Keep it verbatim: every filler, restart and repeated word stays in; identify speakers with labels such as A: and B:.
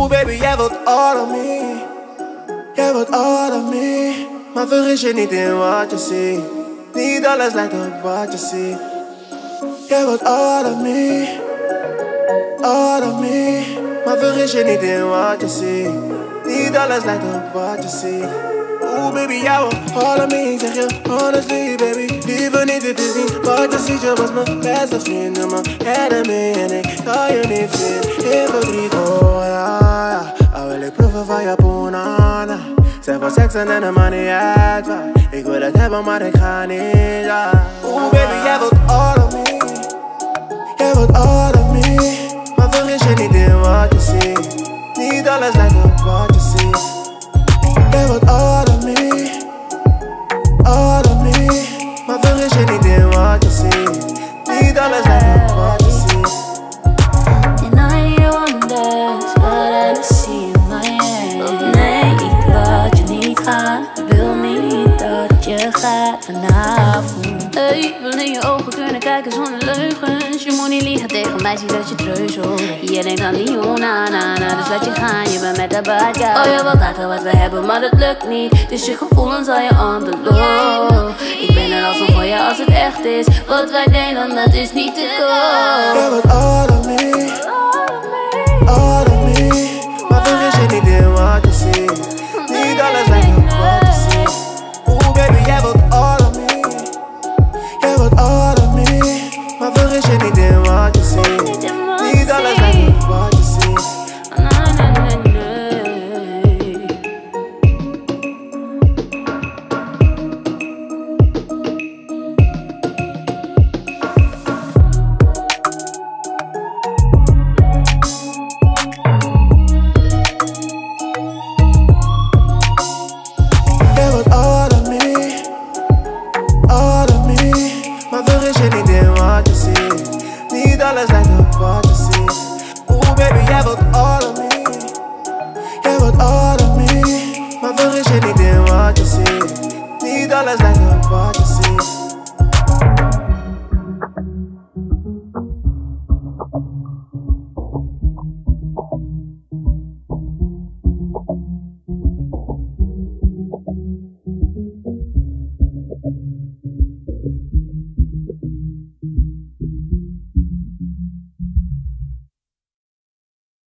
A: Oeh baby, jij wilt all of me. Jij wilt all of me. Maar vergis je niet in wat je ziet. Niet alles lijkt op wat je ziet. Jij wilt all of me. All of me. Maar vergis je niet in wat je ziet. Niet alles lijkt op wat je ziet. Oeh baby, jij wilt all of me. Ik zeg je honestly baby. Liever niet dit te zien. Wat je ziet, je was mijn beste vriend. Maar enemy en ik kan je niet vinden. In verdriet, oh ja ja. Al wil ik proeven van je banana. Zeg voor seksen en de money uit. Ik wil het hebben maar ik ga niet, ja. Oeh baby, jij wilt all of me. Jij wilt all of me. Maar vergis je niet in wat je ziet. Niet alles lijkt op wat je ziet. Jij wilt all of me. All of me. Maar vergis je niet in wat je ziet. Niet alles lijkt op wat je ziet.
B: And I wonders what I see in my head. Nee, ik laat je niet gaan. Ik wil niet dat je gaat vanavond. Hey, wil in je ogen kunnen kijken zonder leugens. Je moet niet liegen tegen mij, zie dat je treuzelt. Je denkt aan die na na na, dus laat je gaan, je bent met de bad guy. Oh, je wilt laten wat we hebben, maar dat lukt niet. Dus je gevoelens al je on the low. Ik ben er al zo voor je als het echt is. Wat wij delen, dat is niet te koop.
A: Jij wilt all of me. All of me.